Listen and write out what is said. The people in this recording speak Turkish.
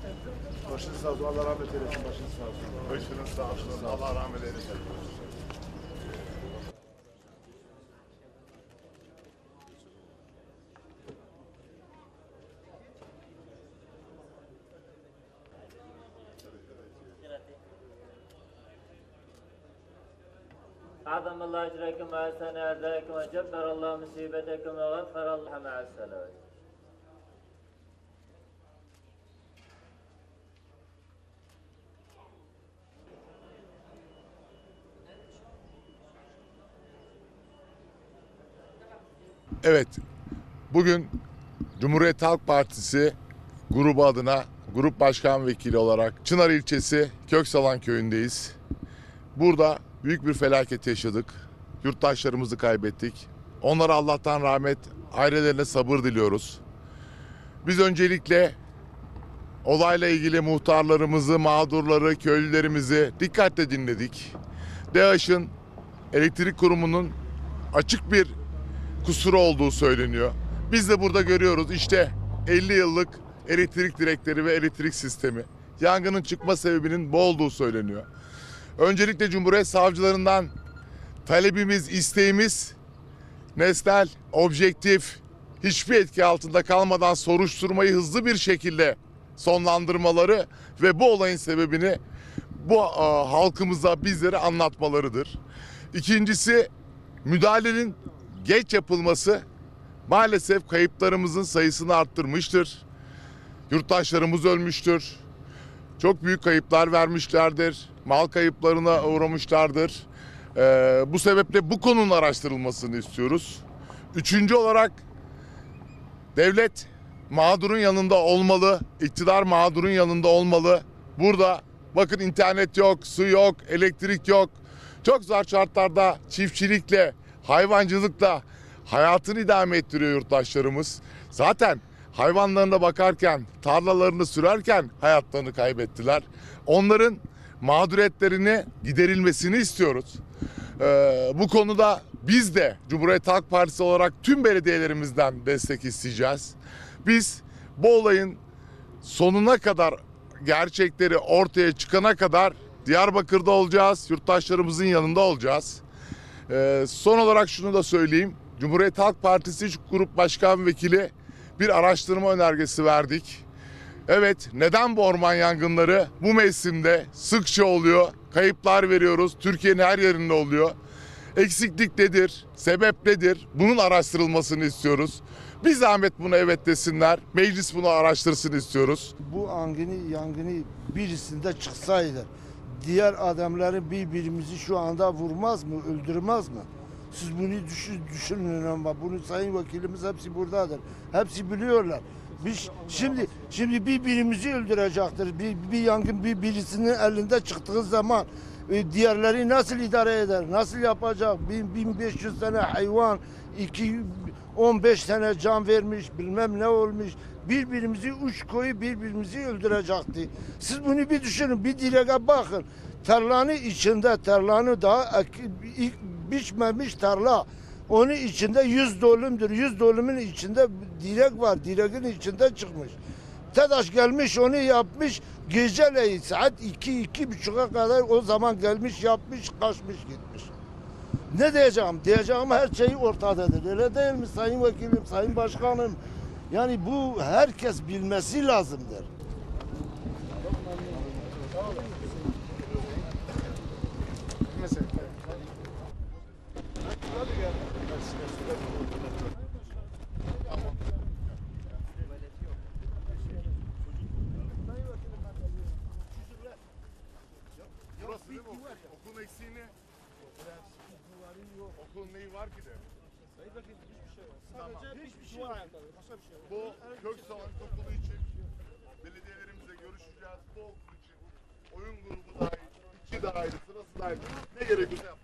Başınız sağ olsun. Allah rahmet eylesin. Başınız sağ olsun. Başınız sağ olsun. Allah rahmet eylesin. عظم الله أجركم وأحسن أعزائكم وجبر الله مصيبتكم وغفر الله مع السلامة. Evet, bugün Cumhuriyet Halk Partisi grubu adına grup başkan vekili olarak Çınar ilçesi Köksalan köyündeyiz. Burada büyük bir felaket yaşadık. Yurttaşlarımızı kaybettik. Onlara Allah'tan rahmet, ailelerine sabır diliyoruz. Biz öncelikle olayla ilgili muhtarlarımızı, mağdurları, köylülerimizi dikkatle dinledik. DAEŞ'in elektrik kurumunun açık bir kusuru olduğu söyleniyor. Biz de burada görüyoruz işte 50 yıllık elektrik direkleri ve elektrik sistemi. Yangının çıkma sebebinin bu olduğu söyleniyor. Öncelikle Cumhuriyet savcılarından talebimiz, isteğimiz nesnel, objektif, hiçbir etki altında kalmadan soruşturmayı hızlı bir şekilde sonlandırmaları ve bu olayın sebebini bu halkımıza, bizlere anlatmalarıdır. İkincisi, müdahalenin geç yapılması maalesef kayıplarımızın sayısını arttırmıştır. Yurttaşlarımız ölmüştür. Çok büyük kayıplar vermişlerdir. Mal kayıplarına uğramışlardır. Bu sebeple bu konunun araştırılmasını istiyoruz. Üçüncü olarak devlet mağdurun yanında olmalı. İktidar mağdurun yanında olmalı. Burada bakın internet yok, su yok, elektrik yok. Çok zor şartlarda çiftçilikle, hayvancılıkla hayatını idame ettiriyor yurttaşlarımız. Zaten hayvanlarına bakarken, tarlalarını sürerken hayatlarını kaybettiler. Onların mağduriyetlerini giderilmesini istiyoruz. Bu konuda biz de Cumhuriyet Halk Partisi olarak tüm belediyelerimizden destek isteyeceğiz. Biz bu olayın sonuna kadar, gerçekleri ortaya çıkana kadar Diyarbakır'da olacağız, yurttaşlarımızın yanında olacağız. Son olarak şunu da söyleyeyim. Cumhuriyet Halk Partisi Grup Başkan Vekili bir araştırma önergesi verdik. Evet, neden bu orman yangınları bu mevsimde sıkça oluyor? Kayıplar veriyoruz. Türkiye'nin her yerinde oluyor. Eksiklik nedir? Sebep nedir? Bunun araştırılmasını istiyoruz. Bir zahmet buna evet desinler. Meclis bunu araştırsın istiyoruz. Bu yangını birisinde çıksaydı diğer adamları birbirimizi şu anda vurmaz mı, öldürmez mi? Siz bunu düşünün ama bunu sayın vekilimiz hepsi buradadır. Hepsi biliyorlar. Biz şimdi birbirimizi öldürecektir. Bir yangın birisinin elinde çıktığı zaman diğerleri nasıl idare eder? Nasıl yapacak? 1500 tane hayvan, 15 tane can vermiş, bilmem ne olmuş. Birbirimizi uç koyu birbirimizi öldürecekti. Siz bunu bir düşünün, bir direge bakın. Tarlanın daha biçmemiş tarla. Onun içinde 100 dönümdür. 100 dönümün içinde direk var. Direğin içinde çıkmış. TEDAŞ gelmiş onu yapmış. Geceleyin saat 2-2.30'a kadar o zaman gelmiş yapmış kaçmış gitmiş. Ne diyeceğim? Diyeceğim her şey ortadadır. Öyle değil mi sayın vekilim, sayın başkanım? Yani bu herkes bilmesi lazımdır. Burası değil mi? Okulun eksiğini. Okulun neyi var ki de? Tamam. Bu Köksalan okulu için belediyelerimizle görüşeceğiz. Bu okul için oyun grubu dahil, içi dahil, sırası dahil ne gerekiyorsa yapacağız.